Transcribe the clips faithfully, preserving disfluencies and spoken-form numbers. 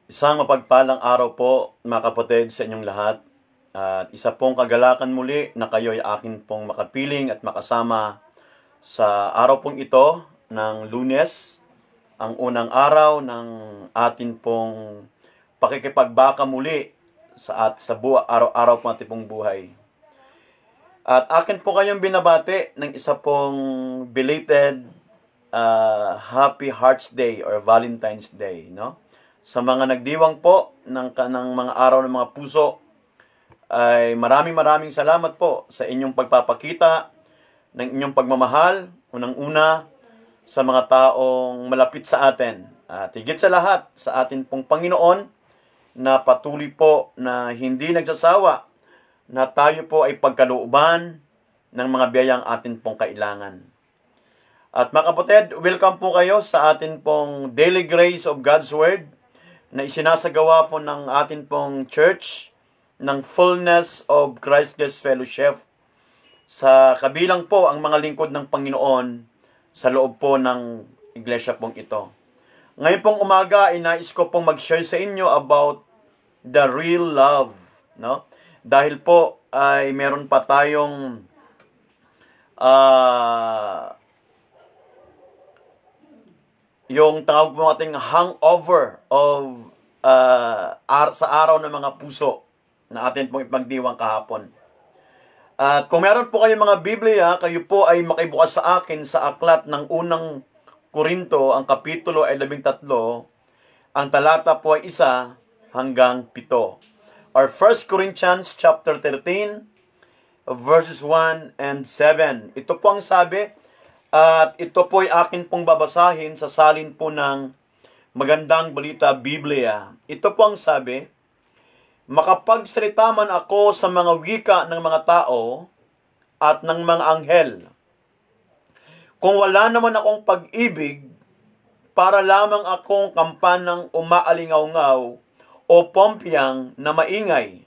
Isang mapagpalang araw po, mga kapatid, sa inyong lahat. At isa pong kagalakan muli na kayo ay akin pong makapiling at makasama sa araw pong ito ng Lunes, ang unang araw ng atin pong pakikipagbaka muli sa at sa buwa, araw-araw po ating pong buhay. At akin po kayong binabati ng isa pong belated uh, Happy Hearts Day or Valentine's Day, no? Sa mga nagdiwang po ng, ng mga araw ng mga puso, ay maraming maraming salamat po sa inyong pagpapakita ng inyong pagmamahal, unang-una sa mga taong malapit sa atin. At higit sa lahat, sa atin pong Panginoon na patuloy po na hindi nagsasawa na tayo po ay pagkalooban ng mga biyayang atin pong kailangan. At mga kapatid, welcome po kayo sa atin pong Daily Grace of God's Word na isinasagawa po ng atin pong church ng Fullness of Christless Fellowship. Sa kabilang po ang mga lingkod ng Panginoon sa loob po ng iglesia pong ito. Ngayon pong umaga, inais ko pong mag-share sa inyo about the real love, no? Dahil po ay meron pa tayong uh, yung tawag mo ating hangover of uh, ar- sa araw ng mga puso na atin pong ipagdiwang kahapon. At uh, kung meron po kayong mga Biblia, kayo po ay makibukas sa akin sa aklat ng unang Korinto, ang kapitulo ay labing tatlo, ang talata po ay isa hanggang pito. Or First Corinthians chapter thirteen, verses one and seven. Ito po ang sabi, at ito po ay akin pong babasahin sa salin po ng Magandang Balita Biblia. Ito po ang sabi, makapagsalita man ako sa mga wika ng mga tao at ng mga anghel. Kung wala naman akong pag-ibig, para lamang akong kampanang umaalingaw-ngaw o pompiyang na maingay.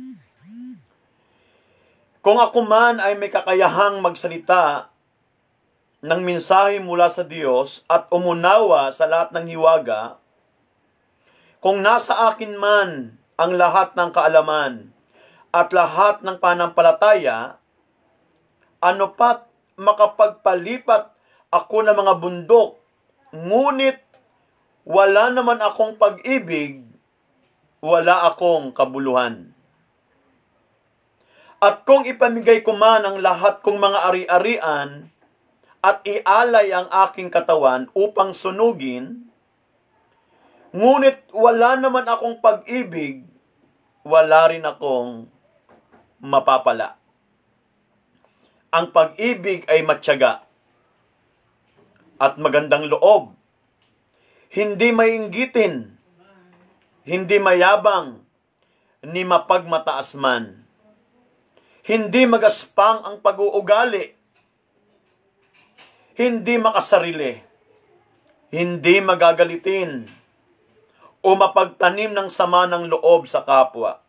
Kung ako man ay may kakayahang magsalita ng mensahe mula sa Diyos at umunawa sa lahat ng hiwaga, kung nasa akin man ang lahat ng kaalaman at lahat ng panampalataya, ano pat makapagpalipat ako ng mga bundok, ngunit wala naman akong pag-ibig, wala akong kabuluhan. At kung ipamigay ko man ang lahat kong mga ari-arian at ialay ang aking katawan upang sunugin, ngunit wala naman akong pag-ibig, wala rin akong mapapala. Ang pag-ibig ay matyaga at magandang loob, hindi mainggitin, hindi mayabang, ni mapagmataas man. Hindi magaspang ang pag-uugali, hindi makasarili, hindi magagalitin, o mapagtanim ng sama ng loob sa kapwa.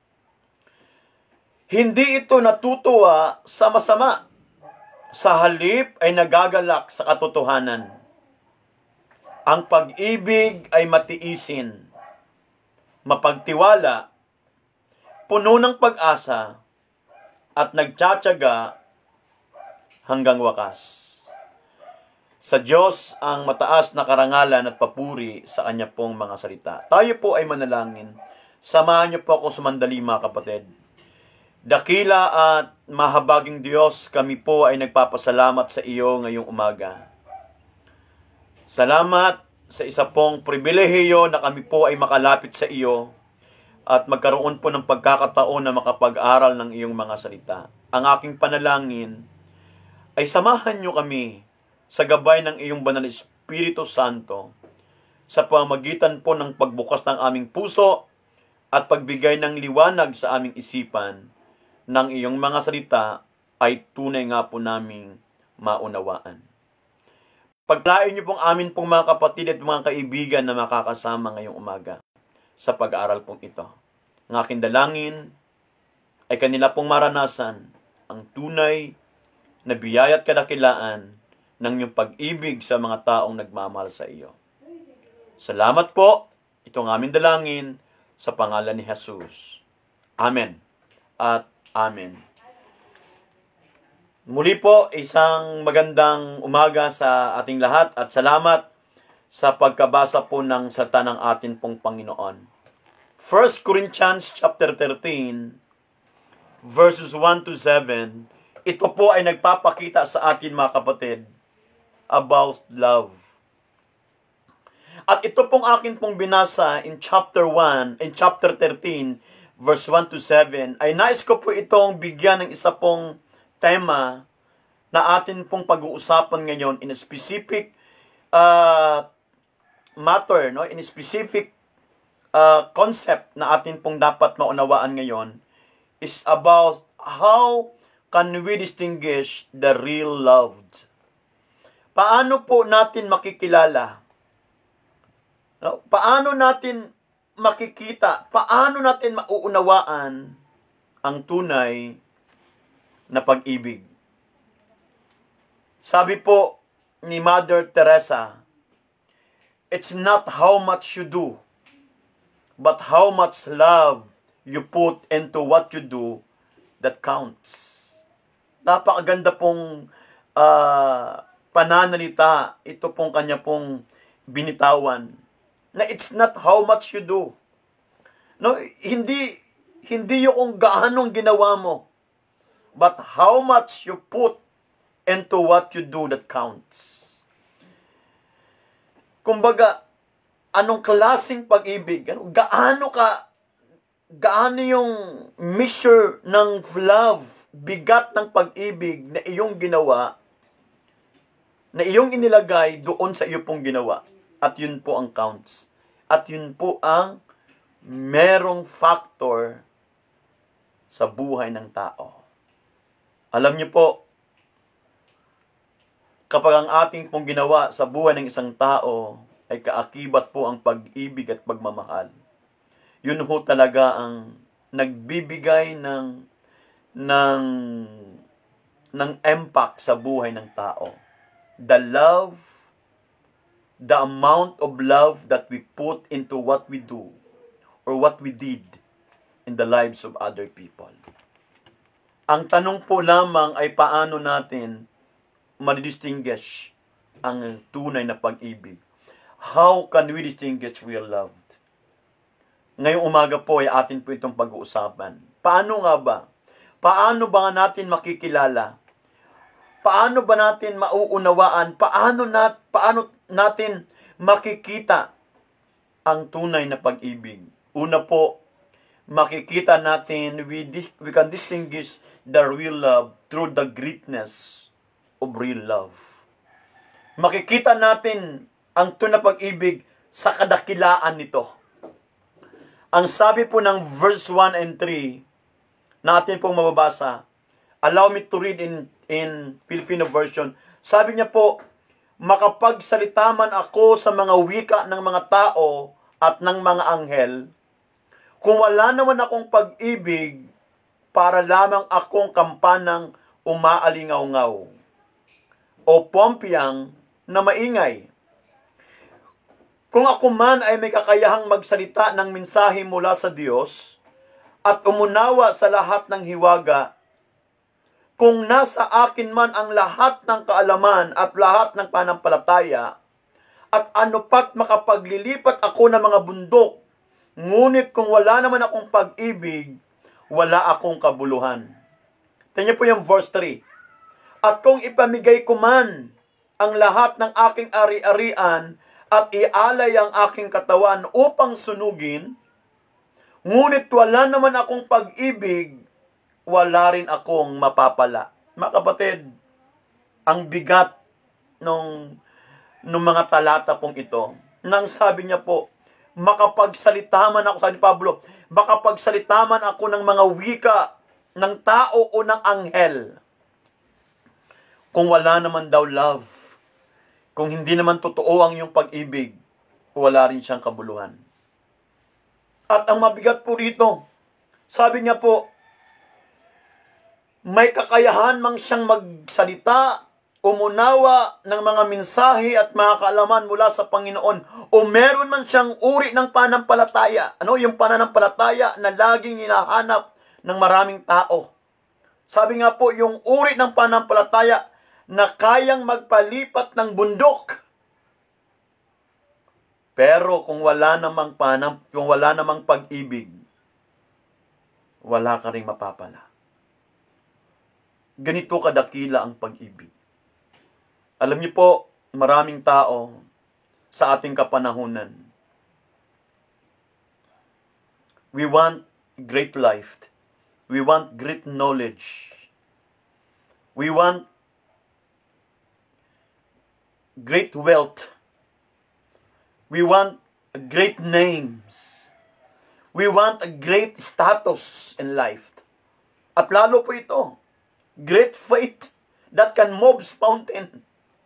Hindi ito natutuwa sa masama, sa halip ay nagagalak sa katotohanan. Ang pag-ibig ay matiisin, mapagtiwala, puno ng pag-asa, at nagtsatsaga hanggang wakas. Sa Diyos ang mataas na karangalan at papuri sa Kanya pong mga salita. Tayo po ay manalangin. Samahan niyo po ako sumandali, mga kapatid. Dakila at mahabaging Diyos, kami po ay nagpapasalamat sa iyo ngayong umaga. Salamat sa isa pong pribilehiyo na kami po ay makalapit sa iyo at magkaroon po ng pagkakataon na makapag-aral ng iyong mga salita. Ang aking panalangin ay samahan niyo kami sa gabay ng iyong banal Espiritu Santo sa pamamagitan po ng pagbukas ng aming puso at pagbigay ng liwanag sa aming isipan ng iyong mga salita ay tunay nga po naming maunawaan. Paglain niyo pong amin pong mga kapatid at mga kaibigan na makakasama ngayong umaga sa pag-aaral pong ito. Ang aking dalangin ay kanila pong maranasan ang tunay na biyaya at kadakilaan ng iyong pag-ibig sa mga taong nagmamahal sa iyo. Salamat po Ito ang aming dalangin sa pangalan ni Jesus. Amen at Amen. Muli po, isang magandang umaga sa ating lahat at salamat sa pagkabasa po ng salita ng atin pong Panginoon. First Corinthians chapter thirteen, verses one to seven, ito po ay nagpapakita sa atin mga kapatid about love. At ito pong akin pong binasa in chapter one, in chapter thirteen, verse one to seven, ay nais ko po itong bigyan ng isa pong tema na atin pong pag-uusapan ngayon in a specific uh, matter, no? In a specific uh, concept na atin pong dapat maunawaan ngayon is about how can we distinguish the real loved. Paano po natin makikilala? No? Paano natin makikita? Paano natin mauunawaan ang tunay na pag-ibig? Sabi po ni Mother Teresa, it's not how much you do, but how much love you put into what you do that counts. Napakaganda pong uh, pananalita, ito pong kanya pong binitawan, na it's not how much you do. No, hindi hindi yung kung gaanong ginawa mo, but how much you put into what you do that counts. Kumbaga, anong klaseng pag-ibig? Ano, gaano ka, gaano yung measure ng love, bigat ng pag-ibig na iyong ginawa, na iyong inilagay doon sa iyo pong ginawa. At yun po ang counts. At yun po ang merong factor sa buhay ng tao. Alam niyo po, kapag ang ating pong ginawa sa buhay ng isang tao ay kaakibat po ang pag-ibig at pagmamahal, yun ho talaga ang nagbibigay ng ng ng impact sa buhay ng tao. The love, the amount of love that we put into what we do or what we did in the lives of other people. Ang tanong po lamang ay paano natin ma-distinguish ang tunay na pag-ibig. How can we distinguish real love? Ngayong umaga po ay atin po itong pag-uusapan. Paano nga ba? Paano ba natin makikilala? Paano ba natin mauunawaan? Paano, nat, paano natin makikita ang tunay na pag-ibig? Una po, makikita natin, we, we can distinguish the real love through the greatness of real love. Makikita natin ang tunay na pag-ibig sa kadakilaan nito. Ang sabi po ng verse one and three, natin pong mababasa, allow me to read in in Filipino version. Sabi niya po, makapagsalita man ako sa mga wika ng mga tao at ng mga anghel, kung wala naman akong pag-ibig, para lamang akong kampanang umaalingaw-ngaw o pompiyang na maingay. Kung ako man ay may kakayahang magsalita ng mensahe mula sa Diyos at umunawa sa lahat ng hiwaga, kung nasa akin man ang lahat ng kaalaman at lahat ng panampalataya, at ano pat makapaglilipat ako ng mga bundok, ngunit kung wala naman akong pag-ibig, wala akong kabuluhan. Tingnan po yung verse three. At kung ipamigay ko man ang lahat ng aking ari-arian at ialay ang aking katawan upang sunugin, ngunit wala naman akong pag-ibig, wala rin akong mapapala. Mga kapatid, ang bigat nung, nung mga talata pong ito, nang sabi niya po, makapagsalita man ako, sabi ni Pablo, makapagsalita man ako ng mga wika ng tao o ng anghel, kung wala naman daw love, kung hindi naman totoo ang iyong pag-ibig, wala rin siyang kabuluhan. At ang mabigat po rito, sabi niya po, may kakayahan mang siyang magsalita o umunawa ng mga mensahe at mga kaalaman mula sa Panginoon o meron man siyang uri ng panampalataya. Ano yung pananampalataya na laging hinahanap ng maraming tao? Sabi nga po, yung uri ng panampalataya na kayang magpalipat ng bundok. Pero kung wala namang panam, kung wala namang pag-ibig, wala ka ring mapapala. Ganito kadakila ang pag-ibig. Alam niyo po, maraming tao sa ating kapanahunan, we want great life. We want great knowledge. We want great wealth. We want great names. We want a great status in life. At lalo po ito, great faith that can move mountain.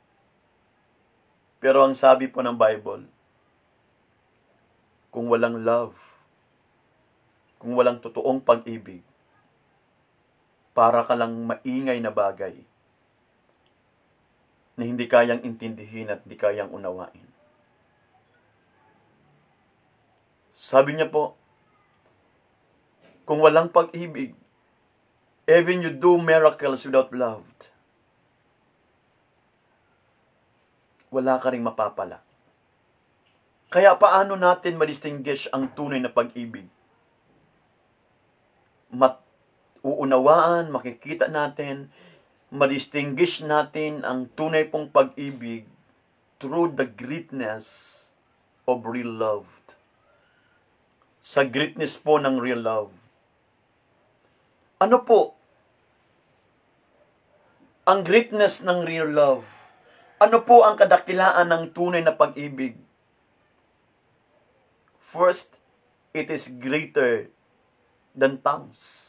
Pero ang sabi po ng Bible, kung walang love, kung walang totoong pag-ibig, para ka lang maingay na bagay na hindi kayang intindihin at hindi kayang unawain. Sabi niya po, kung walang pag-ibig, even you do miracles without love, wala ka ring mapapala. Kaya paano natin ma-distinguish ang tunay na pag-ibig? Mat uunawaan, makikita natin, ma-distinguish natin ang tunay pong pag-ibig through the greatness of real love. Sa greatness po ng real love. Ano po ang greatness ng real love? Ano po ang kadakilaan ng tunay na pag-ibig? First, it is greater than tongues.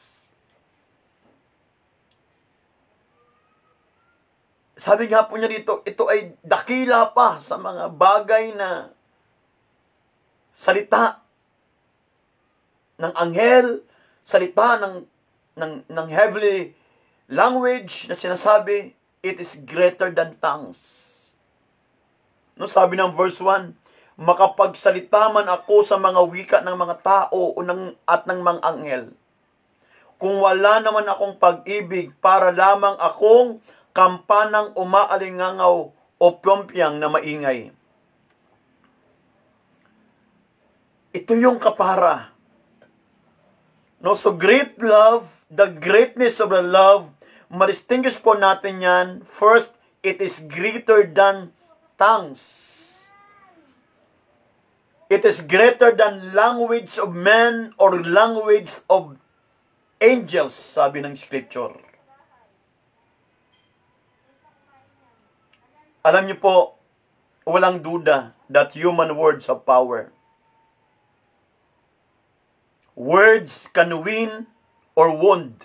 Sabi nga po niya dito, ito ay dakila pa sa mga bagay na salita ng anghel, salita ng, ng, ng heavenly language na sinasabi, it is greater than tongues. No, sabi ng verse one, makapagsalita man ako sa mga wika ng mga tao o ng, at ng mga anghel. Kung wala naman akong pag-ibig, para lamang akong kampanang umaalingangaw o pyompyang na maingay. Ito yung kapara. No, so great love, the greatness of the love, ma-distinguish po natin yan. First, it is greater than tongues. It is greater than language of men or language of angels, sabi ng scripture. Alam niyo po, walang duda that human words have power. Words can win or wound.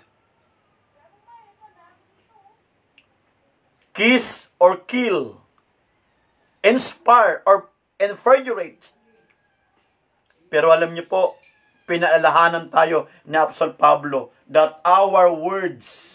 Kiss or kill. Inspire or infuriate. Pero alam niyo po, pinaalahanan tayo ni Apostol Pablo that our words,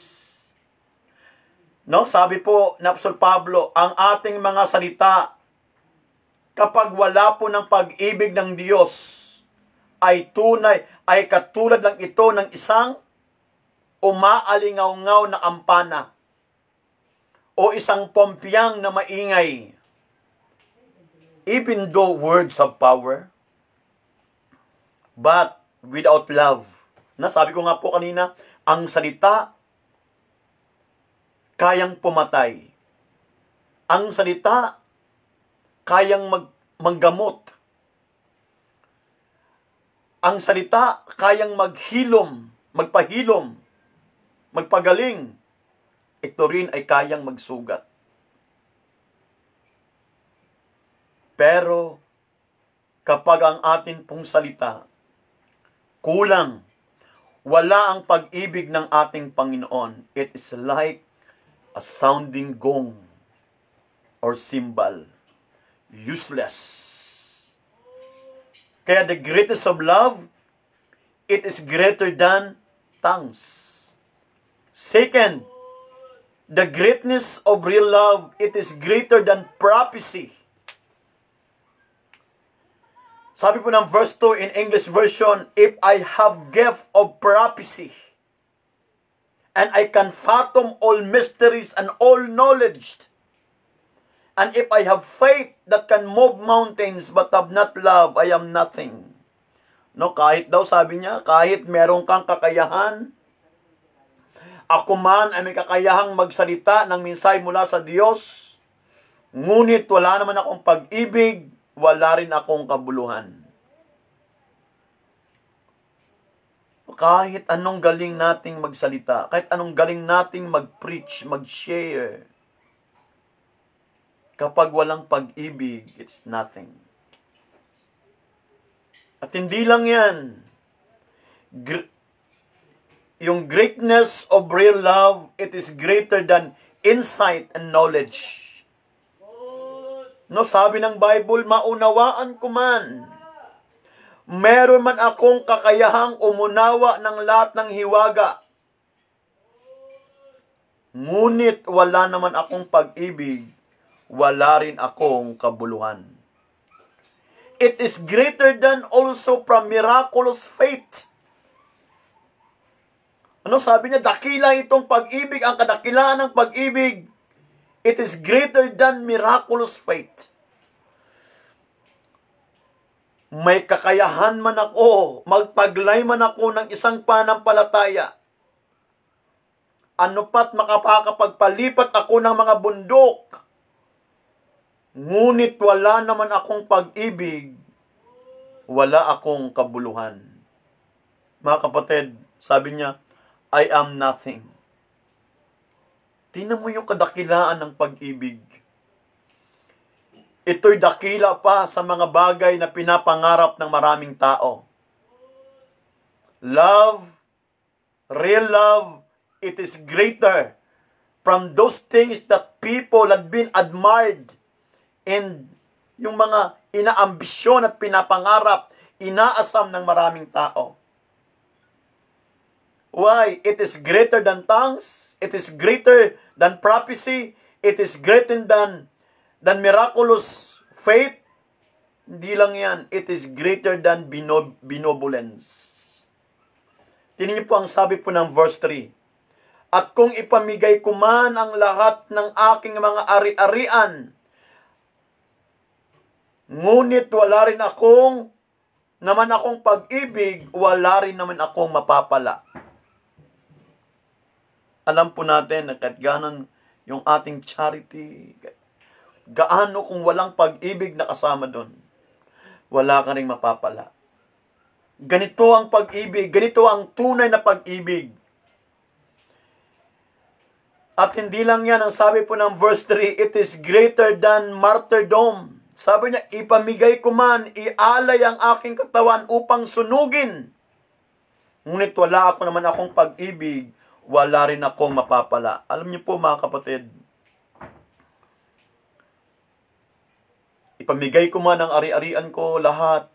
no, sabi po ni Apostol Pablo, ang ating mga salita, kapag wala po ng pag-ibig ng Diyos, ay tunay, ay katulad lang ito ng isang umaalingaw-ngaw na kampana o isang pompyang na maingay. Even though words have power, but without love. Na sabi ko nga po kanina, ang salita kayang pumatay. Ang salita kayang mag manggamot. Ang salita kayang maghilom, magpahilom, magpagaling. Ito rin ay kayang magsugat. Pero kapag ang atin pong salita kulang, wala ang pag-ibig ng ating Panginoon, it is like a sounding gong or cymbal. Useless. Kaya the greatness of love, it is greater than tongues. Second, The greatness of real love, it is greater than prophecy. Sabi po ng verse two in English version, if I have gift of prophecy, and I can fathom all mysteries and all knowledge, and if I have faith that can move mountains but have not love, I am nothing. No, kahit daw sabi niya, kahit meron kang kakayahan, ako man ay may kakayahang magsalita ng mensahe mula sa Diyos, ngunit wala naman akong pag-ibig, wala rin akong kabuluhan. Kahit anong galing nating magsalita, kahit anong galing nating mag-preach, mag-share, kapag walang pag-ibig, it's nothing. At hindi lang yan. Gr- yung greatness of real love, it is greater than insight and knowledge. No, sabi ng Bible, maunawaan ko man. Meron man akong kakayahang umunawa ng lahat ng hiwaga. Ngunit wala naman akong pag-ibig, wala rin akong kabuluhan. It is greater than also from miraculous faith. Ano sabi niya? Dakila itong pag-ibig, ang kadakilaan ng pag-ibig. It is greater than miraculous faith. May kakayahan man ako, magpaglay man ako ng isang panampalataya. Ano pat makapagpalipat ako ng mga bundok. Ngunit wala naman akong pag-ibig, wala akong kabuluhan. Mga kapatid, sabi niya, I am nothing. Tingnan mo yung kadakilaan ng pag-ibig. Ito'y dakila pa sa mga bagay na pinapangarap ng maraming tao. Love, real love, it is greater from those things that people had been admired and yung mga inaambisyon at pinapangarap, inaasam ng maraming tao. Why? It is greater than tongues. It is greater than prophecy. It is greater than, than miraculous faith. Hindi lang yan. It is greater than binob, benevolence. Tingnan niyo po ang sabi po ng verse three. At kung ipamigay ko man ang lahat ng aking mga ari-arian, ngunit wala rin akong, naman akong pag-ibig, wala rin naman akong mapapala. Alam po natin na kahit ganon yung ating charity, gaano kung walang pag-ibig na kasama doon, wala ka ring mapapala. Ganito ang pag-ibig, ganito ang tunay na pag-ibig. At hindi lang yan, ang sabi po ng verse three, it is greater than martyrdom. Sabi niya, ipamigay ko man, ialay ang aking katawan upang sunugin. Ngunit wala ako naman akong pag-ibig, wala rin akong mapapala. Alam niyo po mga kapatid, ipamigay ko man ang ari-arian ko lahat.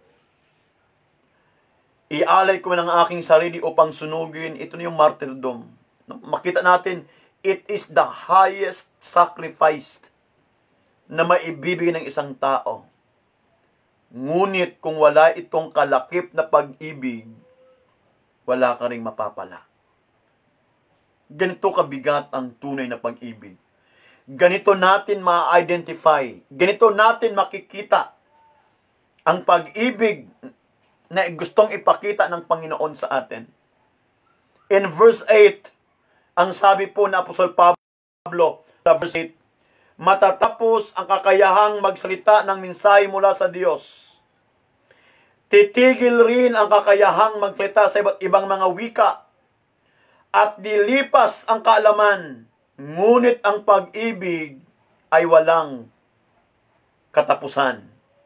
Ialay ko man ang aking sarili upang sunugin. Ito na yung martyrdom. Makita natin, it is the highest sacrifice na maibibigay ng isang tao. Ngunit kung wala itong kalakip na pag-ibig, wala ka ring mapapala. Ganito kabigat ang tunay na pag-ibig. Ganito natin ma-identify. Ganito natin makikita ang pag-ibig na gustong ipakita ng Panginoon sa atin. In verse eight, ang sabi po na Apostol Pablo sa verse eight, matatapos ang kakayahang magsalita ng mensahe mula sa Diyos. Titigil rin ang kakayahang magsalita sa iba't ibang mga wika. At dilipas ang kaalaman, ngunit ang pag-ibig ay walang katapusan.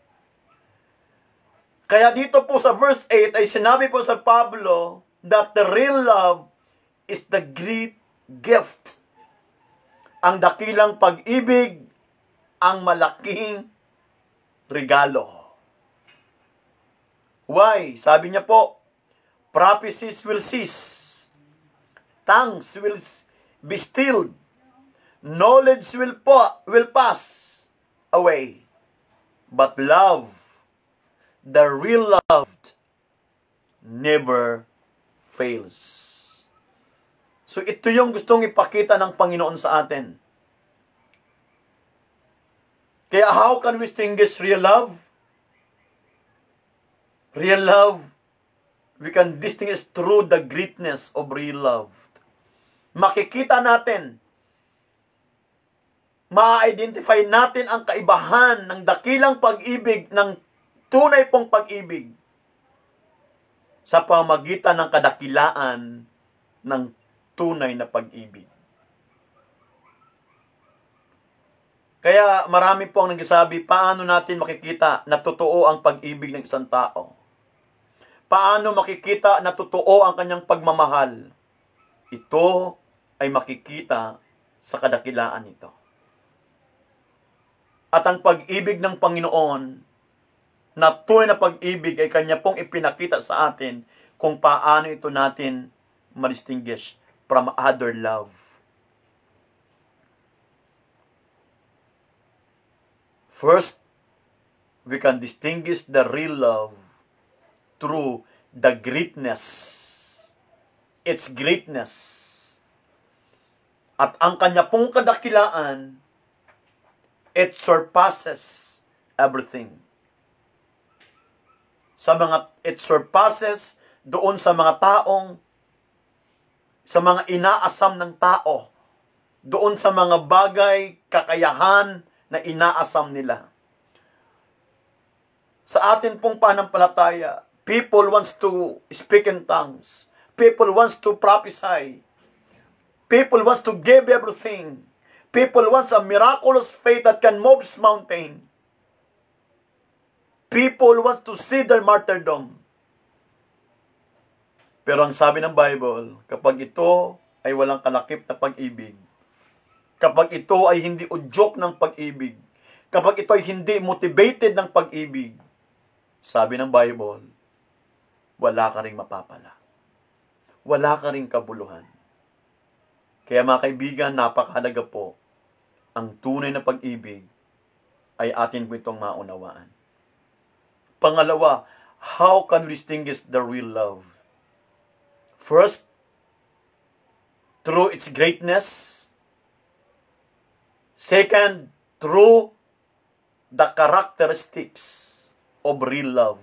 Kaya dito po sa verse eight ay sinabi po sa Pablo that the real love is the great gift. Ang dakilang pag-ibig, ang malaking regalo. Why? Sabi niya po, prophecies will cease. Tongues will be stilled. Knowledge will, po, will pass away. But love, the real love, never fails. So ito yung gustong ipakita ng Panginoon sa atin. Kaya how can we distinguish real love? Real love, we can distinguish through the greatness of real love. Makikita natin, ma-identify natin ang kaibahan ng dakilang pag-ibig, ng tunay pong pag-ibig, sa pamagitan ng kadakilaan ng tunay na pag-ibig. Kaya marami po ang nagsasabi, paano natin makikita na totoo ang pag-ibig ng isang tao? Paano makikita na totoo ang kanyang pagmamahal? Ito ay makikita sa kadakilaan nito. At ang pag-ibig ng Panginoon, na tunay na pag-ibig, ay Kanya pong ipinakita sa atin kung paano ito natin ma-distinguish from other love. First, we can distinguish the real love through the greatness. Its greatness. At ang Kanya pong kadakilaan, it surpasses everything. Sa mga, it surpasses doon sa mga taong, sa mga inaasam ng tao, doon sa mga bagay, kakayahan na inaasam nila. Sa atin pong panampalataya, people wants to speak in tongues. People wants to prophesy. People wants to give everything. People wants a miraculous faith that can move mountain. People wants to see their martyrdom. Pero ang sabi ng Bible, kapag ito ay walang kalakip na pag-ibig, kapag ito ay hindi udyok ng pag-ibig, kapag ito ay hindi motivated ng pag-ibig, sabi ng Bible, wala ka ring mapapala. Wala ka ring kabuluhan. Kaya mga kaibigan, napakahalaga po, ang tunay na pag-ibig ay atin po itong maunawaan. Pangalawa, how can we distinguish the real love? First, through its greatness. Second, through the characteristics of real love.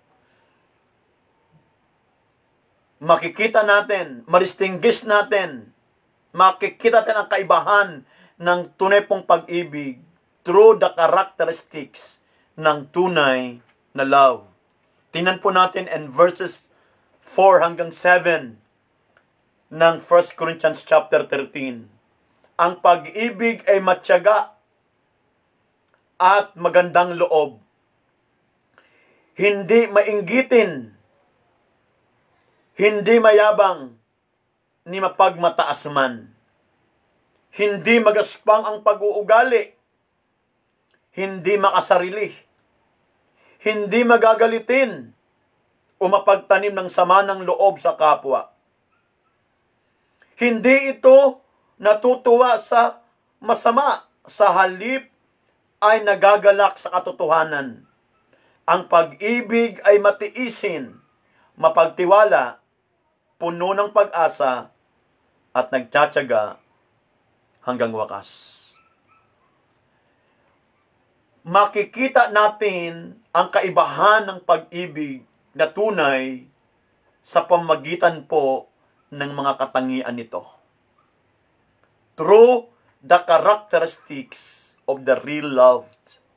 Makikita natin, ma-distinguish natin, makikita natin ang kaibahan ng tunay pong pag-ibig through the characteristics ng tunay na love. Tingnan po natin in verses four hanggang seven ng First Corinthians chapter thirteen. Ang pag-ibig ay matyaga at magandang loob. Hindi mainggitin, hindi mayabang, ni mapagmataas man. Hindi magaspang ang pag-uugali, hindi makasarili, hindi magagalitin, o mapagtanim ng sama ng loob sa kapwa. Hindi ito natutuwa sa masama, sa halip ay nagagalak sa katotohanan. Ang pag-ibig ay matiisin, mapagtiwala, puno ng pag-asa, at nagtsatsaga hanggang wakas. Makikita natin ang kaibahan ng pag-ibig na tunay sa pamagitan po ng mga katangian nito. Through the characteristics of the real love.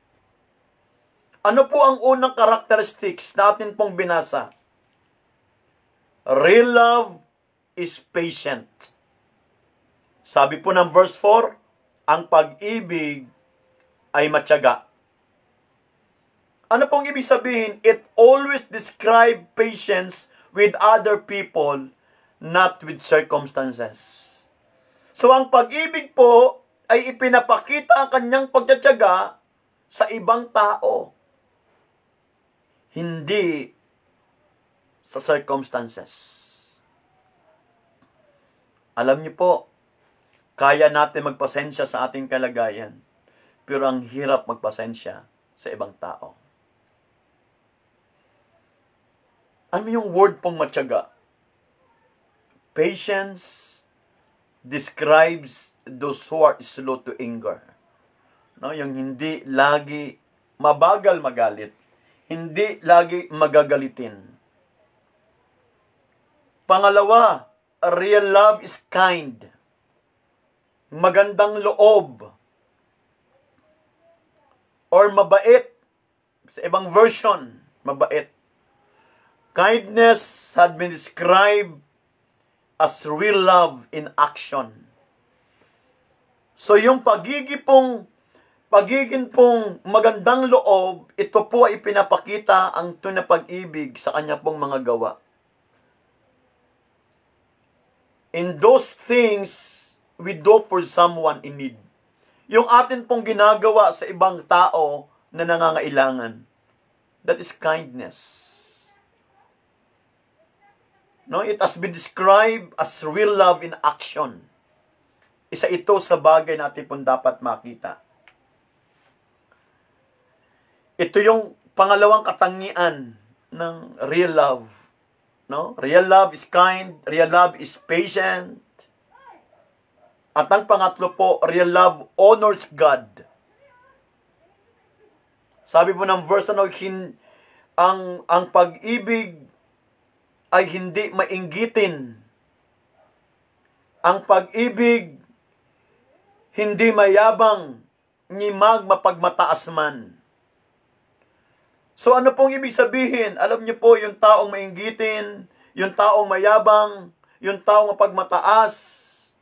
Ano po ang unang characteristics natin pong binasa? Real love is patient. Sabi po ng verse four, ang pag-ibig ay matyaga. Ano pong ibig sabihin? It always describe patience with other people, not with circumstances. So ang pag-ibig po ay ipinapakita ang kanyang pagtsatsaga sa ibang tao, hindi sa circumstances. Alam niyo po, Kaya natin magpasensya sa ating kalagayan, pero ang hirap magpasensya sa ibang tao. Ano yung word pong matyaga? Patience describes those who are slow to anger. No, yung hindi lagi mabagal magalit, hindi lagi magagalitin. Pangalawa, real love is kind. Magandang loob. Or mabait. Sa ibang version, mabait. Kindness had been described as real love in action. So yung pagiging pong, pagiging pong magandang loob, ito po ay pinapakita ang tunay na pag-ibig sa kanya pong mga gawa. In those things, we do for someone in need. Yung atin pong ginagawa sa ibang tao na nangangailangan, that is kindness. No, it has been described as real love in action. Isa ito sa bagay natin pong dapat makita. Ito yung pangalawang katangian ng real love. No? Real love is kind, real love is patient. At ang pangatlo po, real love honors God. Sabi po ng verse na hin, ang ang pag-ibig ay hindi mainggitin. Ang pag-ibig hindi mayabang, ni mag mapagmataas man. So ano pong ibig sabihin? Alam niyo po, yung taong mainggitin, yung taong mayabang, yung taong mapagmataas,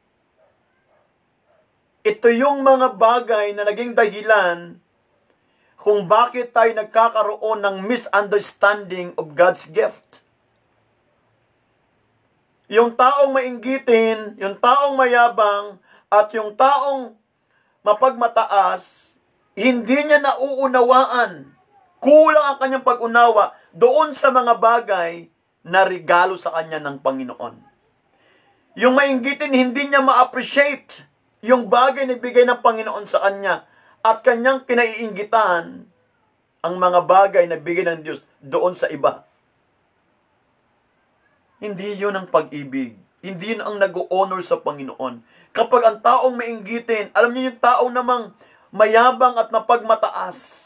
ito yung mga bagay na naging dahilan kung bakit tayo nagkakaroon ng misunderstanding of God's gift. Yung taong mainggitin, yung taong mayabang, at yung taong mapagmataas, hindi niya nauunawaan. Kulang ang kanyang pag-unawa doon sa mga bagay na regalo sa kanya ng Panginoon. Yung mainggitin, hindi niya ma-appreciate yung bagay na bigay ng Panginoon sa kanya at kanyang kinaiinggitan ang mga bagay na bigay ng Diyos doon sa iba. Hindi yun ang pag-ibig. Hindi yun ang nag-honor sa Panginoon. Kapag ang taong mainggitin, alam niyo yung taong namang mayabang at mapagmataas,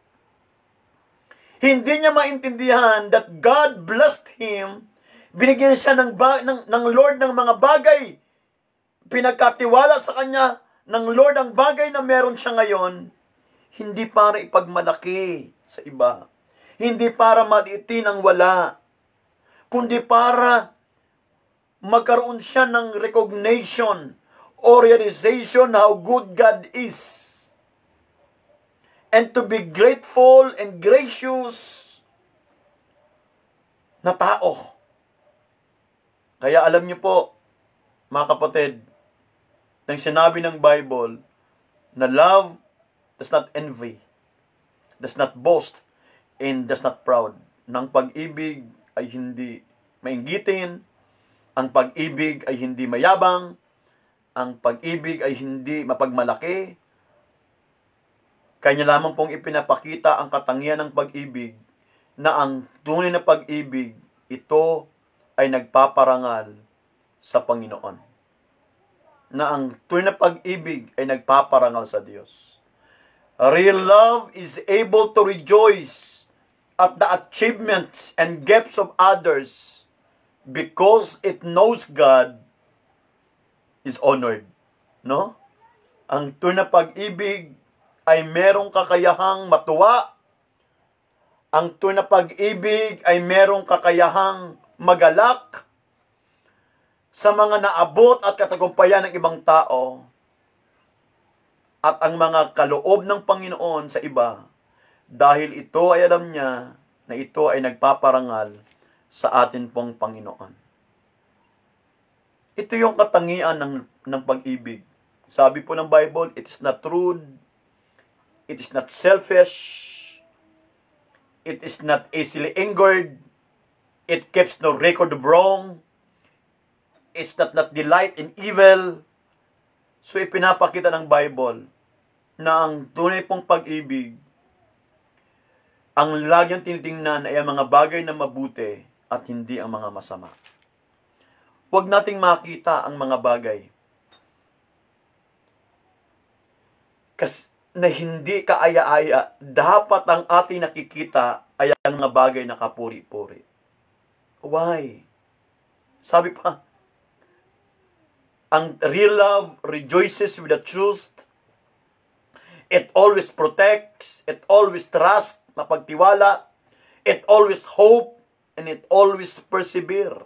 hindi niya maintindihan that God blessed him, binigyan siya ng, ba- ng, ng Lord ng mga bagay, pinagkatiwala sa kanya ng Lord ang bagay na meron siya ngayon, hindi para ipagmalaki sa iba, hindi para maliitin ang wala, kundi para magkaroon siya ng recognition or realization how good God is. And to be grateful and gracious na tao. Kaya alam niyo po, mga kapatid, nang sinabi ng Bible na love does not envy, does not boast, and does not proud. Nang pag-ibig ay hindi mainggitin, ang pag-ibig ay hindi mayabang, ang pag-ibig ay hindi mapagmalaki. Kanya lamang pong ipinapakita ang katangian ng pag-ibig na ang tunay na pag-ibig, ito ay nagpaparangal sa Panginoon. Na ang tunay na pag-ibig ay nagpaparangal sa Diyos. Real love is able to rejoice at the achievements and gifts of others because it knows God is honored. No? Ang tunay na pag-ibig ay merong kakayahang matuwa. Ang tunay na pag-ibig ay merong kakayahang magalak sa mga naabot at katagumpayan ng ibang tao at ang mga kaloob ng Panginoon sa iba, dahil ito ay alam niya na ito ay nagpaparangal sa atin pong Panginoon. Ito yung katangian ng, ng pag-ibig. Sabi po ng Bible, it is not rude, it is not selfish, it is not easily angered, it keeps no record of wrong, it does not delight in evil. So ipinapakita ng Bible na ang tunay pong pag-ibig, ang laging tinitingnan ay ang mga bagay na mabuti at hindi ang mga masama. Huwag nating makita ang mga bagay kasi na hindi kaaya-aya. Dapat ang ating nakikita ay ang mga bagay na kapuri-puri. Why? Sabi pa, ang real love rejoices with the truth. It always protects. It always trusts, mapagtiwala. It always hope. And it always persevere.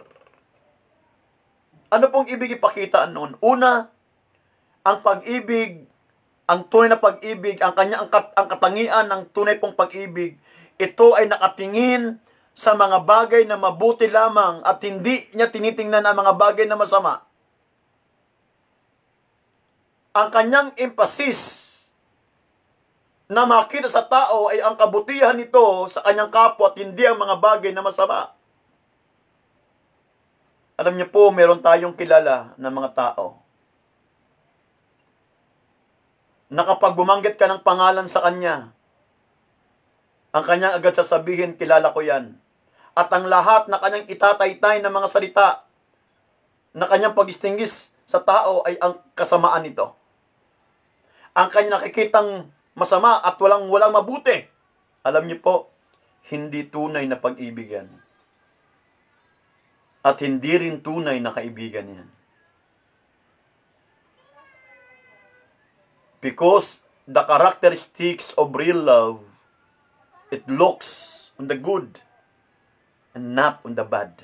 Ano pong ibig ipakita noon? Una, ang pag-ibig, ang tunay na pag-ibig, ang kanya ang, kat, ang katangian ng tunay pong pag-ibig, ito ay nakatingin sa mga bagay na mabuti lamang at hindi niya tinitingnan ang mga bagay na masama. Ang kanyang emphasis na makita sa tao ay ang kabutihan nito sa kanyang kapwa at hindi ang mga bagay na masama. Alam niyo po, meron tayong kilala na mga tao na kapag bumanggit ka ng pangalan sa kanya, ang kanyang agad sasabihin, kilala ko yan. At ang lahat na kanyang itataytay ng mga salita na kanyang pag-istinggis sa tao ay ang kasamaan nito. Ang kanyang nakikitang masama at walang walang mabuti. Alam niyo po, hindi tunay na pag-ibig yan. At hindi rin tunay na kaibigan yan. Because the characteristics of real love, it looks on the good and not on the bad.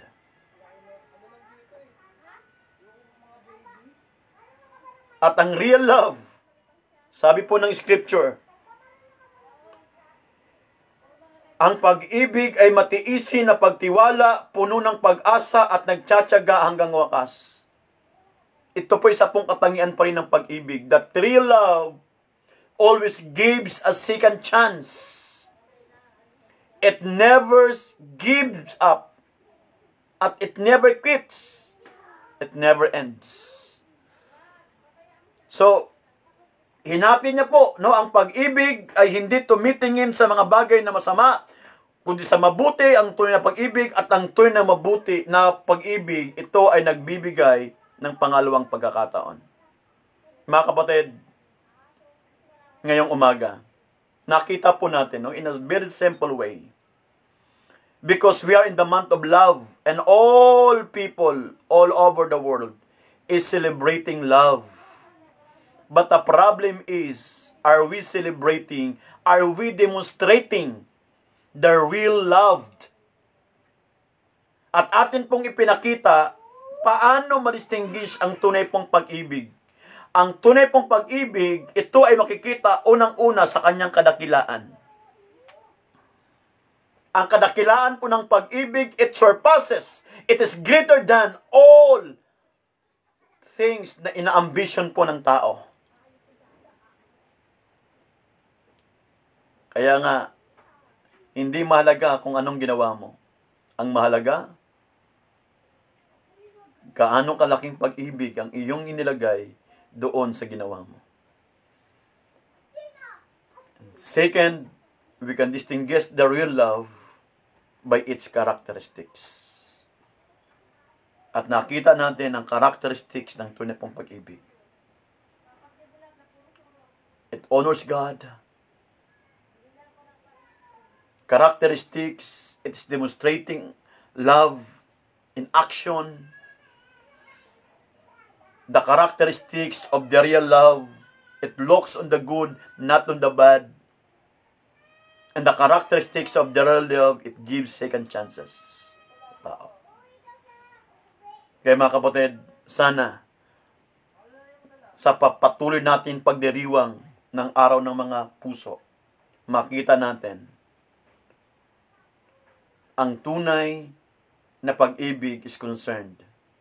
At ang real love, sabi po ng scripture, ang pag-ibig ay matiisin na pagtiwala, puno ng pag-asa at nagtsatsaga hanggang wakas. Ito po isa pong katangian pa rin ng pag-ibig. That real love always gives a second chance. It never gives up. At it never quits. It never ends. So, hinati niya po, no, ang pag-ibig ay hindi tumitingin sa mga bagay na masama, kundi sa mabuti ang tunay na pag-ibig, at ang tunay na mabuti na pag-ibig, ito ay nagbibigay ng pangalawang pagkakataon. Mga kapatid, ngayong umaga, nakita po natin, no, in a very simple way, because we are in the month of love, and all people all over the world is celebrating love. But the problem is, are we celebrating, are we demonstrating the real loved? At atin pong ipinakita, paano ma-distinguish ang tunay pong pag-ibig? Ang tunay pong pag-ibig, ito ay makikita unang-una sa kanyang kadakilaan. Ang kadakilaan po ng pag-ibig, it surpasses, it is greater than all things na ina-ambition po ng tao. Kaya nga, hindi mahalaga kung anong ginawa mo. Ang mahalaga, gaano kalaking pag-ibig ang iyong inilagay doon sa ginawa mo. Second, we can distinguish the real love by its characteristics. At nakita natin ang characteristics ng tunay pong pag-ibig. It honors God. Characteristics, it's demonstrating love in action. The characteristics of the real love, it looks on the good, not on the bad. And the characteristics of the real love, it gives second chances. Tao. Kaya mga kapatid, sana sa patuloy natin pagdiriwang ng araw ng mga puso, makita natin ang tunay na pag-ibig is concerned.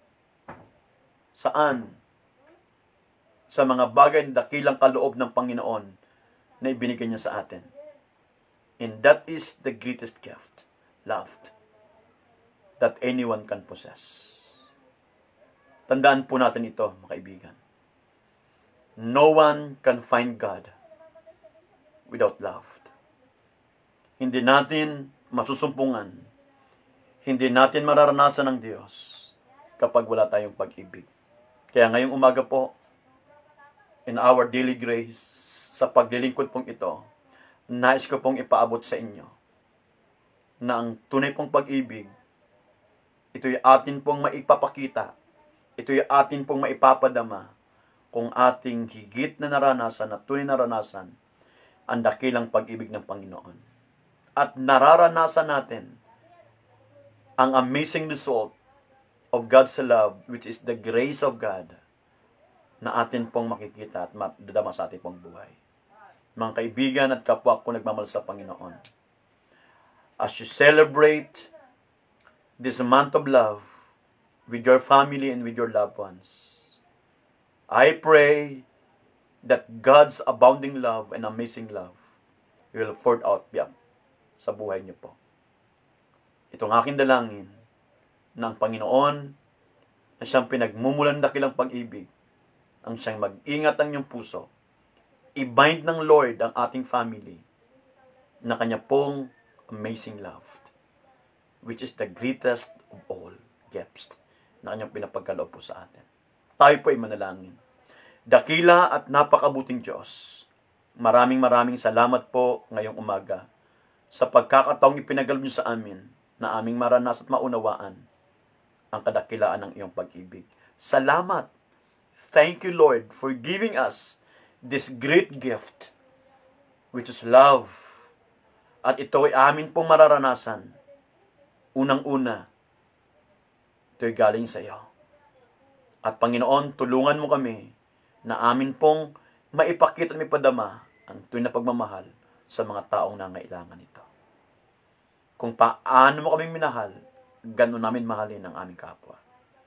Saan? Sa mga bagay na dakilang kaloob ng Panginoon na ibinigay niya sa atin. And that is the greatest gift, love, that anyone can possess. Tandaan po natin ito, mga kaibigan. No one can find God without love. Hindi natin masusumpungan, hindi natin mararanasan ng Diyos kapag wala tayong pag-ibig. Kaya ngayong umaga po, in our daily grace, sa paglilingkod pong ito, nais ko pong ipaabot sa inyo na ang tunay pong pag-ibig, ito'y atin pong maipapakita, ito'y atin pong maipapadama kung ating higit na naranasan at tunay naranasan ang dakilang pag-ibig ng Panginoon. At nararanasan natin ang amazing result of God's love, which is the grace of God, na atin pong makikita at madadama sa ating pong buhay. Mga kaibigan at kapwa ko nagmamahal sa Panginoon, as you celebrate this month of love with your family and with your loved ones, I pray that God's abounding love and amazing love will pour out sa buhay niyo po. Itong aking dalangin ng Panginoon na siyang pinagmumulan dakilang pag-ibig, ang siyang mag-ingat ang iyong puso, i-bind ng Lord ang ating family na kanya pong amazing love, which is the greatest of all gifts na kanyang pinapagkaloob po sa atin. Tayo po ay manalangin. Dakila at napakabuting Diyos, maraming maraming salamat po ngayong umaga sa pagkakataong ipinagalob niyo sa amin na aming maranas at maunawaan ang kadakilaan ng iyong pag-ibig. Salamat! Thank you, Lord, for giving us this great gift, which is love. At ito ay amin pong mararanasan. Unang-una, ito'y galing sa iyo. At Panginoon, tulungan mo kami na amin pong maipakita at maipadama ang tunay na pagmamahal sa mga taong nangailangan nito. Kung paano mo kaming minahal, ganoon namin mahalin ang aming kapwa.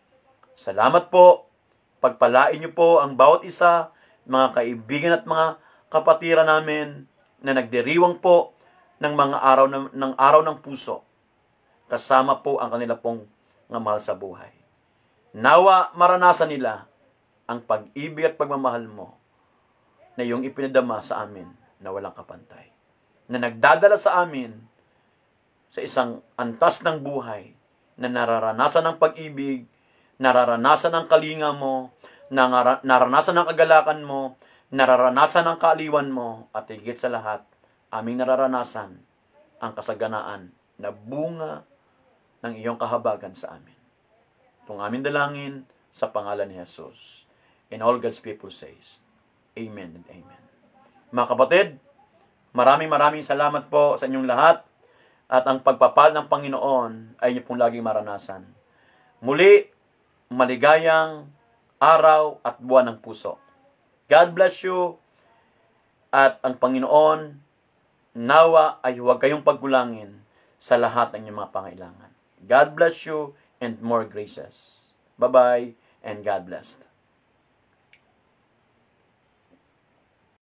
Salamat po. Pagpalain niyo po ang bawat isa, mga kaibigan at mga kapatiran namin na nagdiriwang po ng mga araw ng, ng araw ng puso. Kasama po ang kanila pong mga mahal sa buhay. Nawa maranasan nila ang pag-ibig at pagmamahal mo na iyong ipinadama sa amin na walang kapantay. Na nagdadala sa amin sa isang antas ng buhay na nararanasan ng pag-ibig, nararanasan ng kalinga mo, nararanasan ng kagalakan mo, nararanasan ng kaaliwan mo, at higit sa lahat, aming nararanasan ang kasaganaan na bunga ng iyong kahabagan sa amin. Itong aming dalangin sa pangalan ni Jesus. And all God's people says, Amen and Amen. Mga kapatid, maraming maraming salamat po sa inyong lahat. At ang pagpapal ng Panginoon ay niyo pong laging maranasan. Muli, maligayang araw at buwan ng puso. God bless you. At ang Panginoon, nawa ay huwag kayong pagkulangin sa lahat ng inyong mga pangailangan. God bless you and more graces. Bye-bye and God bless.